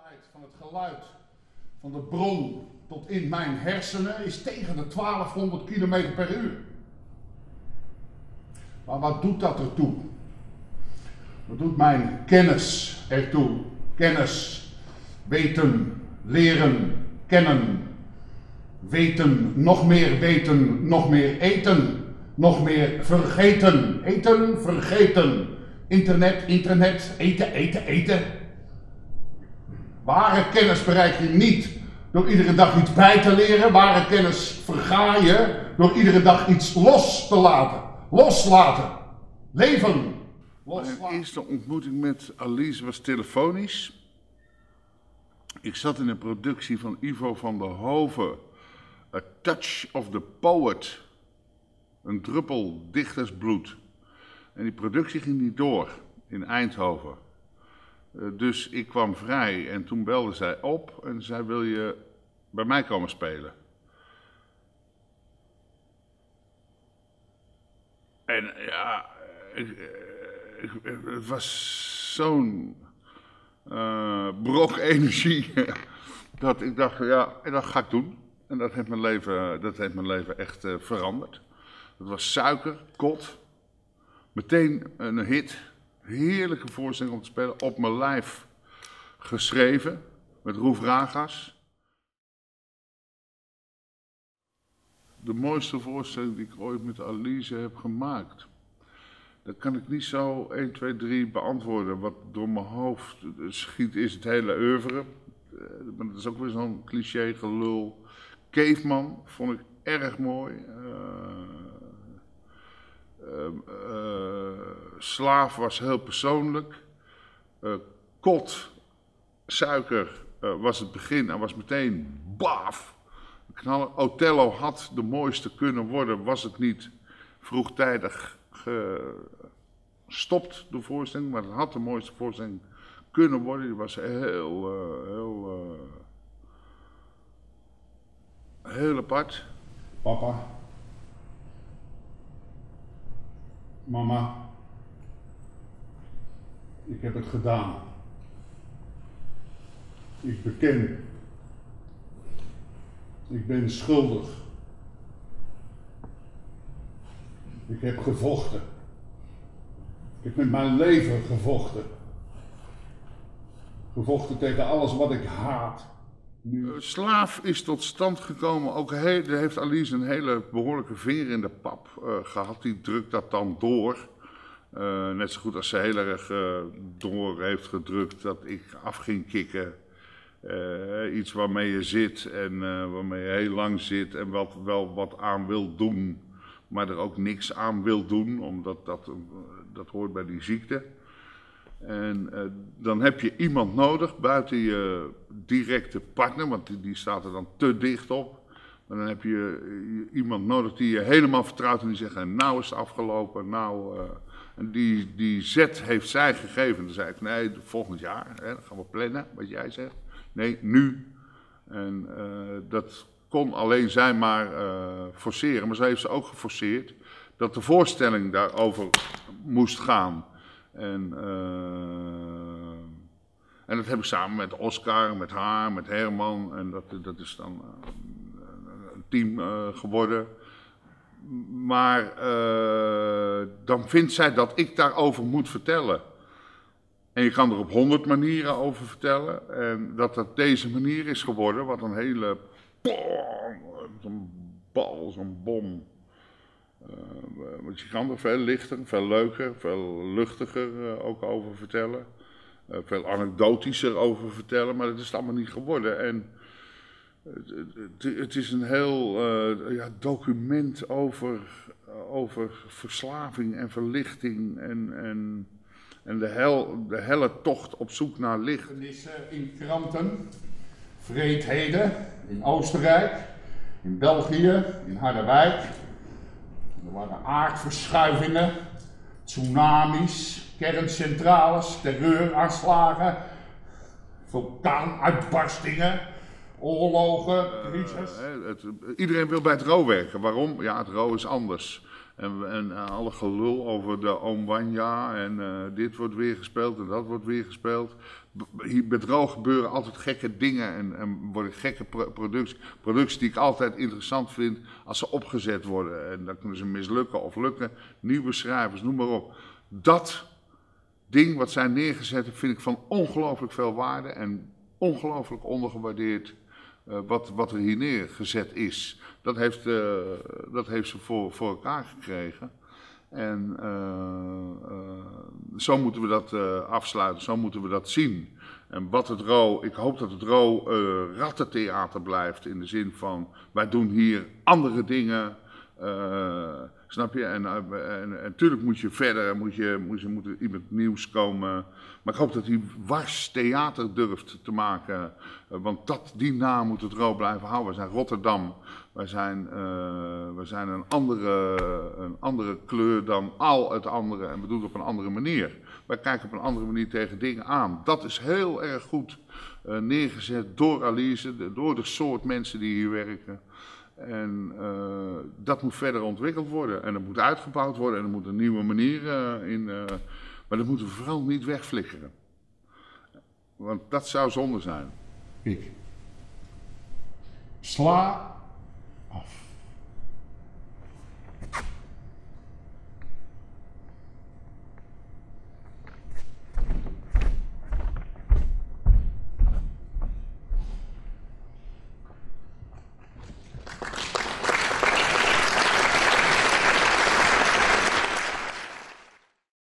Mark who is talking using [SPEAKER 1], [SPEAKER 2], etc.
[SPEAKER 1] snelheid van het geluid van de bron tot in mijn hersenen is tegen de 1200 km per uur. Maar wat doet dat ertoe? Wat doet mijn kennis ertoe? Kennis, weten, leren, kennen. Weten, nog meer eten, nog meer vergeten. Eten, vergeten. Internet, eten. Ware kennis bereik je niet door iedere dag iets bij te leren. Ware kennis verga je door iedere dag iets los te laten. Loslaten. Leven. Loslaten.
[SPEAKER 2] Mijn eerste ontmoeting met Alice was telefonisch. Ik zat in een productie van Ivo van der Hoven. A Touch of the Poet. Een druppel dichtersbloed. En die productie ging niet door in Eindhoven. Dus ik kwam vrij en toen belde zij op en zei: wil je bij mij komen spelen? En ja, het was zo'n brok energie dat ik dacht, ja, dat ga ik doen. En dat heeft mijn leven echt veranderd. Het was suiker, kot, meteen een hit. Heerlijke voorstelling om te spelen, op mijn lijf geschreven, met Roef Ragas. De mooiste voorstelling die ik ooit met Alice heb gemaakt. Dat kan ik niet zo 1, 2, 3 beantwoorden. Wat door mijn hoofd schiet is het hele oeuvre. Maar dat is ook weer zo'n cliché gelul. Caveman vond ik erg mooi. Slaaf was heel persoonlijk. Kot, suiker was het begin en was meteen baf. Knallen. Othello had de mooiste kunnen worden, was het niet vroegtijdig gestopt, de voorstelling. Maar het had de mooiste voorstelling kunnen worden. Die was heel apart.
[SPEAKER 1] Papa. Mama. Ik heb het gedaan. Ik beken. Ik ben schuldig. Ik heb gevochten. Ik heb met mijn leven gevochten. Gevochten tegen alles wat ik haat. Nu.
[SPEAKER 2] Slaaf is tot stand gekomen, ook daar heeft Alice een hele behoorlijke vinger in de pap gehad. Die drukt dat dan door. Net zo goed als ze heel erg door heeft gedrukt dat ik af ging kicken. Iets waarmee je zit en waarmee je heel lang zit en wel wat aan wil doen, maar er ook niks aan wil doen, omdat dat hoort bij die ziekte. En dan heb je iemand nodig buiten je directe partner, want die staat er dan te dicht op. Maar dan heb je iemand nodig die je helemaal vertrouwt en die zegt: nou is het afgelopen, en die zet heeft zij gegeven. Dan zei ik: nee, volgend jaar, hè, dan gaan we plannen, wat jij zegt. Nee, nu. En dat kon alleen zij maar forceren. Maar zo heeft ze ook geforceerd dat de voorstelling daarover moest gaan. En dat heb ik samen met Oscar, met haar, met Herman. En dat is dan een team geworden. Maar dan vindt zij dat ik daarover moet vertellen. En je kan er op 100 manieren over vertellen. En dat deze manier is geworden, wat een hele... zo'n bal, zo'n bom. Want je kan er veel lichter, veel leuker, veel luchtiger ook over vertellen. Veel anekdotischer over vertellen, maar dat is het allemaal niet geworden. En het is een heel document over verslaving en verlichting en de helle tocht op zoek naar licht.
[SPEAKER 1] In kranten, vreedheden in Oostenrijk, in België, in Harderwijk. Er waren aardverschuivingen, tsunamis, kerncentrales, terreuraanslagen, vulkaanuitbarstingen, oorlogen, crisis.
[SPEAKER 2] Iedereen wil bij het RO werken. Waarom? Ja, het RO is anders. En alle gelul over de Oom Wanja en dit wordt weer gespeeld en dat wordt weer gespeeld. Hier met Ro gebeuren altijd gekke dingen en worden gekke producties die ik altijd interessant vind als ze opgezet worden. En dan kunnen ze mislukken of lukken. Nieuwe schrijvers, noem maar op. Dat ding wat zij neergezet hebben vind ik van ongelooflijk veel waarde en ongelooflijk ondergewaardeerd. Wat er hier neergezet is, dat heeft ze voor elkaar gekregen. En zo moeten we dat afsluiten, zo moeten we dat zien. En ik hoop dat het Ro rattentheater blijft in de zin van, wij doen hier andere dingen. Snap je? En natuurlijk moet je verder, moet iemand nieuws komen. Maar ik hoop dat hij wars theater durft te maken. Want die naam moet het Ro blijven houden. We zijn Rotterdam. Wij zijn een andere kleur dan al het andere. En we doen het op een andere manier. Wij kijken op een andere manier tegen dingen aan. Dat is heel erg goed neergezet door Alice, door de soort mensen die hier werken. En dat moet verder ontwikkeld worden. En dat moet uitgebouwd worden. En er moet een nieuwe manier in. Maar dat moeten we vooral niet wegflikkeren. Want dat zou zonde zijn.
[SPEAKER 1] Ik sla